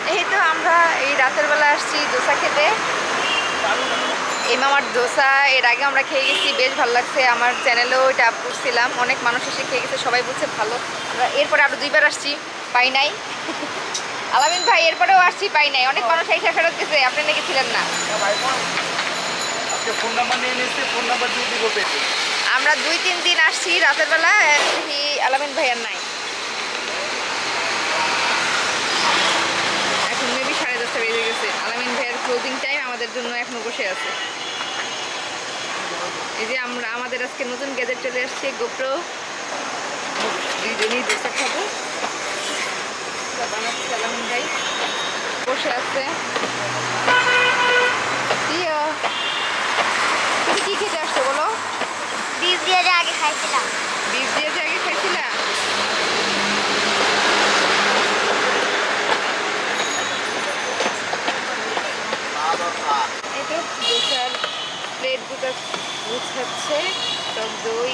এই তো আমরা এই রাতের বেলা আসছি দোসা খেতে। এই মামার দোসা এর আগে আমরা খেয়ে গেছি, বেশ ভালো লাগছে। আমার চ্যানেলেও এটা আপ করছিলাম, অনেক মানুষ এসে খেয়ে গেছে, সবাই বলছে ভালো। আমরা এরপরে আরও 2বার আসছি, পাই নাই। আলামিন ভাই এরপরেও আসছি, পাই নাই। অনেক মানুষ এসে ফেরত গেছে, আপনি নাকি ছিলেন না। আমরা 2-3 দিন আসছি রাতের বেলা, দেখি আলামিন ভাই আর নাই। এখন মেবি 10:30 বেজে গেছে। আলামিন ভাইয়ের ক্লোজিং টাইম আমাদের জন্য এখনো বসে আছে। এই যে আমাদের আজকে নতুন গ্যাজেট চলে আসছে, গোপ্রো। দুইজনই দোসা খাবো, বানাচ্ছে আলামিন ভাই, বসে আছে। তুমি কি খেতে আসছো বলো? বিফ দিয়ে আগে খাইছিলাম। বিফ দিয়ে আগে খাইছিলা? এই তো দোসার প্লেট দুটো গুছাচ্ছে, টক দই।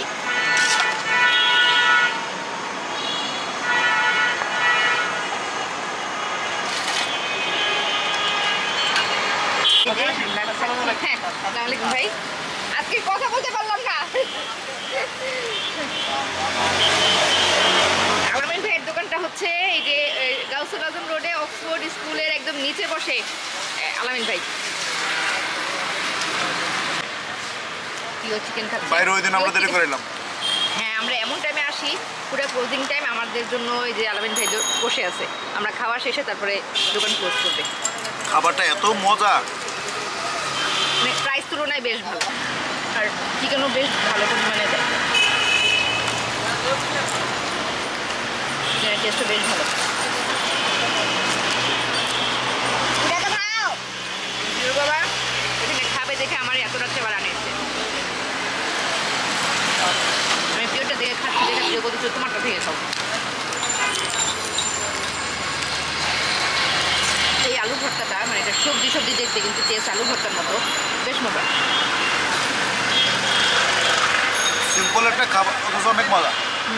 ভাই আজকে কথা বলতে পারলাম না। আলামিন ভাইয়ের দোকানটা হচ্ছে এই যে গাউসুল আজম রোডে অক্সফোর্ড স্কুলের একদম নিচে বসে আলামিন ভাই। চিকেন খাচ্ছি বাইরে, ওই দিন আমরা দেরি করিলাম। হ্যাঁ, আমরা এমন টাইমে আসি, পুরো ক্লোজিং টাইম আমাদের জন্য। এই যে আলামিন ভাই বসে আছে, আমরা খাওয়া শেষে তারপরে দোকান ক্লোজ করবে। খাবারটা এত মজা, মানে প্রাইস তুলনায় বেশ ভালো, আর চিকেনও বেশ ভালো পরিমাণে দেয়, চিকেনের টেস্টও বেশ ভালো। বাবা এখানে খাবে দেখে আমার এত রাত্রে বার আনিয়েছে। আমি প্রিয়টা দেখে খাচ্ছি, দেখে প্রিয় বলতে তোমারটা থেকে খাও। এই আলু ভর্তাটা মানে এটা সবজি দেখতে কিন্তু টেস্ট আলু ভর্তার মতো, বেশ মজা। সিম্পল একটা খাবার অথচ অনেক মজা।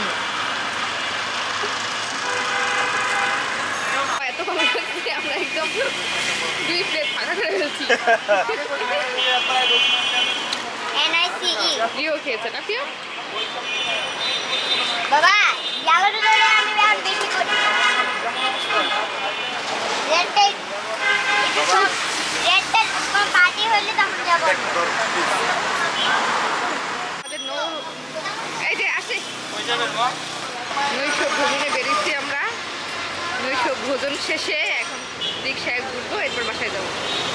এত ভালো লাগছে, আমরা একদম 2 প্লেট ফাঁকা করে ফেলছি। প্রিয় খেয়েছে না প্রিয়? বাবা ইয়ালোটা আমি এখন বেশি করি। রেডটা পার্টি হলে তখন যাব। এই যে আসে নৈশ ভ্রমণে বেরিয়েছি আমরা। নৈশ ভোজন শেষে এখন রিক্সায় ঘুরবো, এরপর বাসায় যাবো।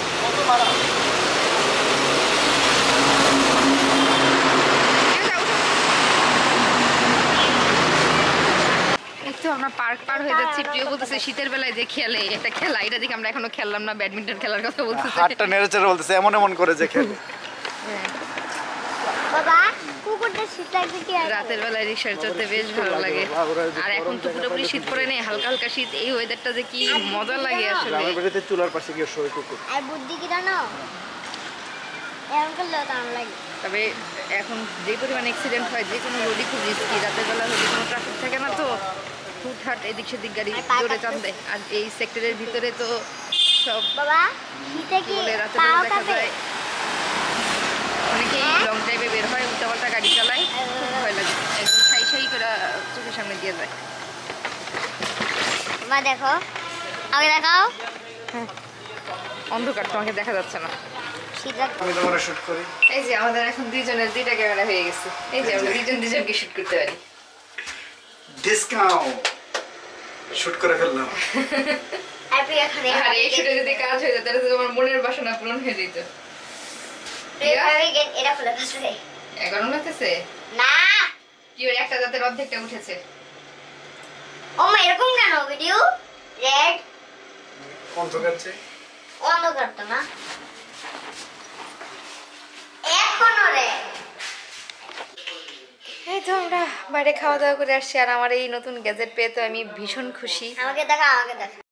তো আমরা পার্ক পার হয়ে যাচ্ছি। প্রিয় বলতেছে শীতের বেলায় যে খেলে একটা খেলা, এটা দেখে আমরা এখনো খেললাম না। ব্যাডমিন্টন খেলার কথা বলতেছে, হাতটা নেড়েচেড়ে বলতেছে এমন করে যে খেলে। বাবা কুকুরটা শীত লাগছে কি? রাতের বেলায় রিক্সায় চড়তে বেশ ভালো লাগে। আর এখন তো পুরোপুরি শীত পড়ে নেই, হালকা হালকা শীত। এই ওয়েদারটা যে কি মজা লাগে আসলে। গ্রামের বাড়িতে চুলার পাশে গিয়ে শোয় কুকুর। আর বুদ্ধি কি জানো, এমন করলে দাম লাগে। তবে এখন যে পরিমাণ অ্যাক্সিডেন্ট হয়, যে কোনো রোডই খুব রিস্কি। রাতের বেলা রোডে কোনো ট্রাফিক থাকে না, তো হুটহাট এদিক সেদিক গাড়ি জোরে টান দেয়। আর এই সেক্টরের ভিতরে তো সব বাবা শীতে কি রাতের বেলা দেখা যায় অনেকেই লং ড্রাইভে বের হয়, উল্টাপাল্টা গাড়ি চালায়, খুব ভয় লাগে। একদম ছাই করে চোখের সামনে দিয়ে যায়। মা দেখো, আমাকে দেখাও। অন্ধকার, তোমাকে দেখা যাচ্ছে না। আমি তোমারে শুট করি। এই যে আমাদের এখন দুইজনের 2টা ক্যামেরা হয়ে গেছে। এই যে আমরা দুজনকে শুট করতে পারি। ডিসকাউন্ট শুট করে ফেললাম। আর এই শুটে যদি কাজ হয়ে যেত তাহলে তো তোমার মনের বাসনা পূরণ হয়ে যেত। এটা খুলে ফেলছে। গরম লাগতেছে না, কি ওর একটা দাঁতের অর্ধেকটা উঠেছে। ও মা এরকম কেন ভিডিও? রেড অন্ধকার চাই, অন্ধকার তো না, এখনো রেড। এই তো আমরা বাইরে খাওয়া দাওয়া করে আসছি, আর আমার এই নতুন গ্যাজেট পেয়ে তো আমি ভীষণ খুশি। আমাকে দেখা, আমাকে দেখা।